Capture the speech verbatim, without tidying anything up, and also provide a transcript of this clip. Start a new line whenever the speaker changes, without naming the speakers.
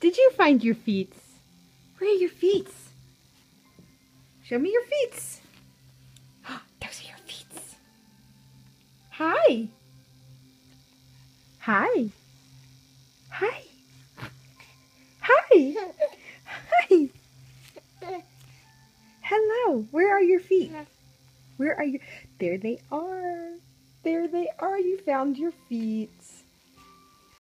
Did you find your feet? Where are your feet? Show me your feet. Those are your feet. Hi. Hi. Hi. Hi. Hi. Hello. Where are your feet? Where are you? There they are. There they are. You found your feet.